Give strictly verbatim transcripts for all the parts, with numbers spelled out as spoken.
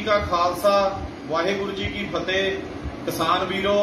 का खालसा वाहिगुरू जी की फतेह। किसान वीरों,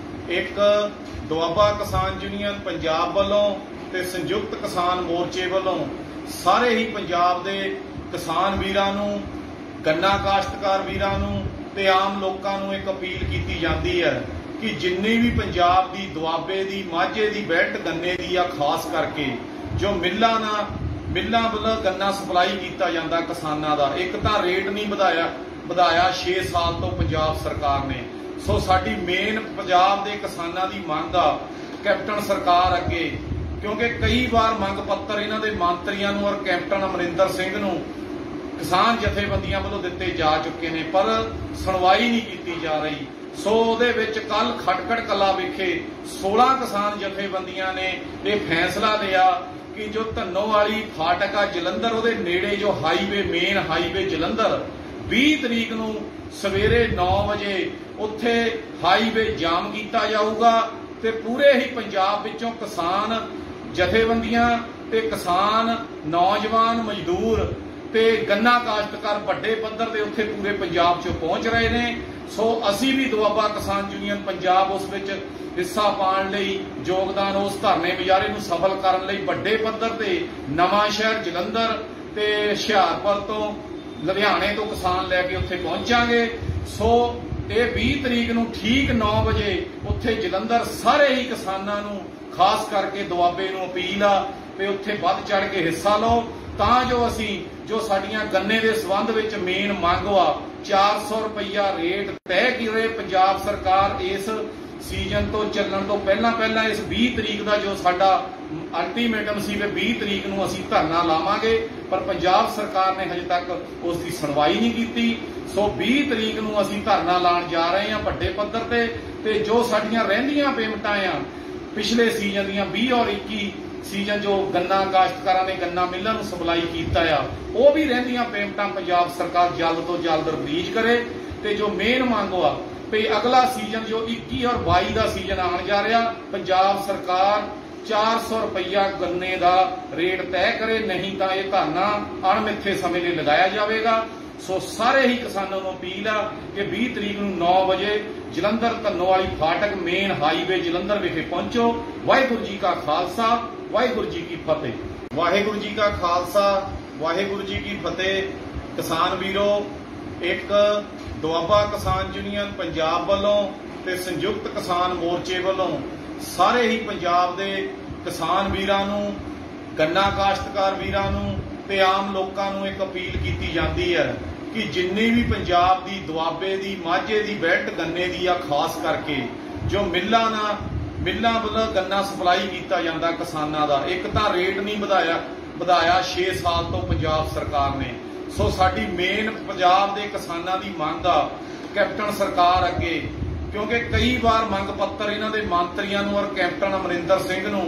एक दुआबा किसान यूनियन पंजाब वालों ते संयुक्त किसान मोर्चे वालों सारे ही पंजाब दे किसान वीरां नूं, गन्ना काश्तकार वीरां नूं ते आम लोकां नूं एक अपील कीती जाती है कि जिन्नी भी पंजाब दी दुआबे दी माझे दी बेल्ट गन्ने दी आ, खास करके जो मिल्लां ना मिल्लां ਵੱਲੋਂ गन्ना सप्लाई किया जाता किसानां दा, एक तां रेट नहीं वधाया वधाया छे साल तो पंजाब सरकार ने। सो साडी मेन पंजाब दे किसानां दी मंग आ कैप्टन सरकार अगे, क्योंकि कई बार मंग पत्तर इन्हां दे मंत्रियां नूं और कैप्टन अमरिंदर सिंह नूं किसान जथेबंदियां वल्लों दिते जा चुके ने, पर सुनवाई नहीं की जा रही। सो ਉਹਦੇ ਵਿੱਚ कल खटकड़ कला विखे सोलह किसान जथेबंदियां ने यह फैसला लिया कि जो धन्नो वाली फाटक आ जलंधर ਉਹਦੇ नेड़े जो हाईवे मेन हाईवे जलंधर बीस तरीक नूं सवेरे नौ वजे उत्थे हाईवे जाम किया जाऊगा ते पूरे ही पंजाब विचों किसान जथेबंदियां ते किसान नौजवान मजदूर ते गन्ना काश्तकार वड्डे पद्धर ते उत्थे पूरे पंजाब चों पहुंच रहे ने। सो असी भी दुआबा किसान यूनियन पंजाब उस विच हिस्सा पाउण लई योगदान उस धरने मुजाहरे नूं सफल करन लई वड्डे पद्धर ते नवां शहर जलंधर ते हुशियारपुर तो लुधियाणे तो किसान लैके उत्थे पहुंचांगे। सो ये बीस तरीक नूं ठीक नौ बजे उत्थे जलंधर सारे ही किसानां नूं खास करके दुआबे नूं अपील आ ते उत्थे वध चढ़ के हिस्सा लो तां जो असी जो साडियां गन्ने दे संबंध विच मेन मंग आ चार सौ रुपया रेट तय करे पंजाब सरकार इस सीजन तो चलण तो पहला पहला इस बीस तरीक का जो साडा अल्टीमेटम सी वे बीस तरीक नूं असी धरना लावांगे, पर पंजाब सरकार ने हजे तक उसकी सुनवाई नहीं की। सो बीस तरीक नूं असी धरना लाण जा रहे हैं वड्डे पद्धर ते ते जो साडियां रहिंदियां पेमेंटां आ पिछले सीजन दियां बीस और इक्की सीजन जो गन्ना काश्तकारां ने गन्ना मिल्लां नूं सप्लाई कीता आ वो भी रहिंदियां पेमेंटां पंजाब सरकार जल्द तो जल्द रिलीज करे ते जो मेन मंग आ भी अगला सीजन जो इक्की और बाई का सीजन आने जा रहा पंजाब सरकार चार सौ रुपया गन्ने का रेट तय करे, नहीं तो यह धरना अणमिथे समय लिए लगाया जाएगा। सो सारे ही किसानों को अपील आ कि बीस तरीक नूं नौ बजे जलंधर धन्नो वाली फाटक मेन हाईवे जलंधर विखे पहुंचो। वाहिगुरू जी का खालसा वाहिगुरू जी की फतेह। वाहिगुरू जी का खालसा वाहिगुरू जी की फतेह। किसान वीरों, एक दुआबा किसान यूनियन पंजाब वालों ते संयुक्त किसान मोर्चे वालों सारे ही पंजाब दे किसान वीरां नूं, गन्ना काश्तकार वीरां नूं ते आम लोकां नूं एक अपील कीती जाती है कि जिन्नी भी पंजाब दी दुआबे दी माझे दी बेल्ट गन्ने दी आ, खास करके जो मिल्लां ना मिल्लां ਵੱਲੋਂ गन्ना सप्लाई किया जाता किसानां दा, एक तां रेट नहीं वधाया वधाया छे साल तो पंजाब सरकार ने। सो साडी मेन पंजाब दे किसानां दी मंग आ कैप्टन सरकार अगे, क्योंकि कई बार मंग पत्तर इन्हां दे मंत्रियां नूं और कैप्टन अमरिंदर सिंह नूं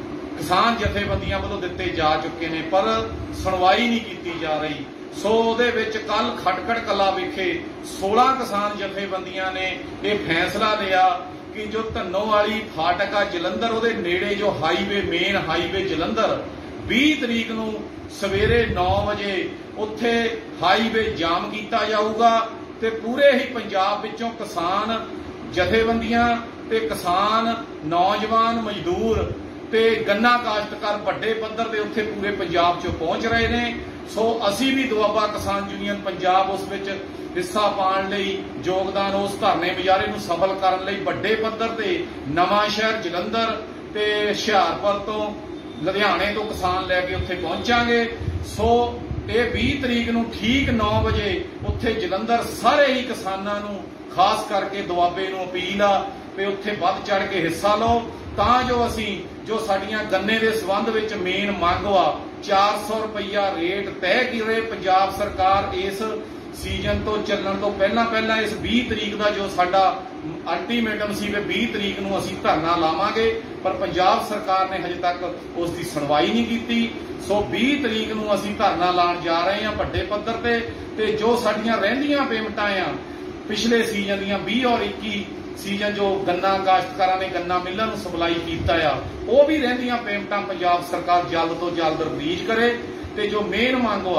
किसान जथेबंदियां वल्लों दिते जा चुके ने, पर सुनवाई नहीं की जा रही। सो ਉਹਦੇ ਵਿੱਚ कल खटकड़ कला विखे सोलह किसान जथेबंदियां ने यह फैसला लिया कि जो धन्नो वाली फाटक आ जलंधर ਉਹਦੇ नेड़े जो हाईवे मेन हाईवे जलंधर बीस तरीक नूं सवेरे नौ वजे उत्थे हाईवे जाम किया जाऊगा ते पूरे ही पंजाब विचों किसान जथेबंदियां ते किसान नौजवान मजदूर ते गन्ना काश्तकार वड्डे पद्धर ते उत्थे पूरे पंजाब चों पहुंच रहे ने। सो असी भी दुआबा किसान यूनियन पंजाब उस विच हिस्सा पाउण लई योगदान उस धरने मुजाहरे नूं सफल करन लई वड्डे पद्धर ते नवां शहर जलंधर ते हुशियारपुर तो लुधियाणे तो किसान लैके उत्थे पहुंचांगे। सो ये बीस तरीक नूं ठीक नौ बजे उत्थे जलंधर सारे ही किसानां नूं खास करके दुआबे नूं अपील आ भी उत्थे वध चढ़ के हिस्सा लो तां जो असी जो साडियां गन्ने दे संबंध विच मेन मंग आ चार सौ रुपया रेट तय करे पंजाब सरकार इस सीजन तो चलण तो पहला पहला इस बीस तरीक का जो साडा अल्टीमेटम सी वे बीस तरीक नूं असी धरना लावांगे, पर पंजाब सरकार ने हजे तक उसकी सुनवाई नहीं की। सो बीस तरीक नूं असी धरना लाण जा रहे हैं वड्डे पद्धर ते ते जो साडियां रहिंदियां पेमेंटां आ पिछले सीजन दियां बीस और इक्की सीजन जो गन्ना काश्तकारां ने गन्ना मिल्लां नूं सप्लाई कीता आ वो भी रहिंदियां पेमेंटां पंजाब सरकार जल्द तो जल्द रिलीज करे ते जो मेन मंग आ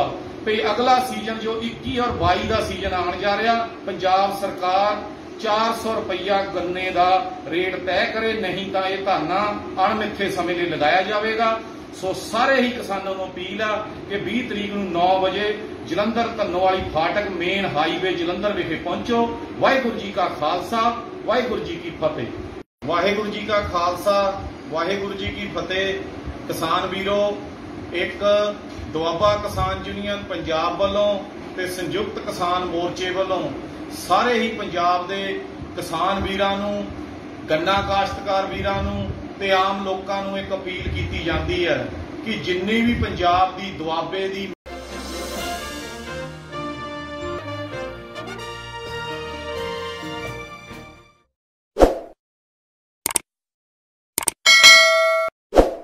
ਵੀ ਅਗਲਾ ਸੀਜ਼ਨ ਜੋ ਇੱਕੀ ਔਰ ਬਾਈ ਦਾ ਸੀਜ਼ਨ ਆਉਣ ਜਾ ਰਿਹਾ, ਪੰਜਾਬ ਸਰਕਾਰ ਚਾਰ ਸੌ ਰੁਪਈਆ ਗੰਨੇ ਦਾ ਰੇਟ ਤੈਅ ਕਰੇ, ਨਹੀਂ ਤਾਂ ਇਹ ਧਰਨਾ ਅਣਮਿੱਥੇ ਸਮੇਂ ਲਈ ਲਗਾਇਆ ਜਾਵੇਗਾ। ਸੋ ਸਾਰੇ ਹੀ ਕਿਸਾਨਾਂ ਨੂੰ ਅਪੀਲ ਆ ਕਿ ਵੀਹ ਤਰੀਕ ਨੂੰ ਨੌ ਵਜੇ ਜਲੰਧਰ ਧੰਨੋਵਾਲੀ ਫਾਟਕ ਮੇਨ ਹਾਈਵੇ ਜਲੰਧਰ ਵਿਖੇ ਪਹੁੰਚੋ। ਵਾਹਿਗੁਰੂ ਜੀ ਕਾ ਖਾਲਸਾ, ਵਾਹਿਗੁਰੂ ਜੀ ਕੀ ਫਤਿਹ। ਵਾਹਿਗੁਰੂ ਜੀ ਕਾ ਖਾਲਸਾ, ਵਾਹਿਗੁਰੂ ਜੀ ਕੀ ਫਤਿਹ। ਕਿਸਾਨ ਵੀਰੋ, ਇੱਕ ਦੁਆਬਾ ਕਿਸਾਨ ਯੂਨੀਅਨ ਪੰਜਾਬ ਵੱਲੋਂ ਤੇ ਸੰਯੁਕਤ ਕਿਸਾਨ ਮੋਰਚੇ ਵੱਲੋਂ ਸਾਰੇ ਹੀ ਪੰਜਾਬ ਦੇ ਕਿਸਾਨ ਵੀਰਾਂ ਨੂੰ, ਗੰਨਾ ਕਾਸ਼ਤਕਾਰ ਵੀਰਾਂ ਨੂੰ ਤੇ ਆਮ ਲੋਕਾਂ ਨੂੰ ਇੱਕ ਅਪੀਲ ਕੀਤੀ ਜਾਂਦੀ ਹੈ ਕਿ ਜਿੰਨੀ ਵੀ ਪੰਜਾਬ ਦੀ ਦੁਆਬੇ ਦੀ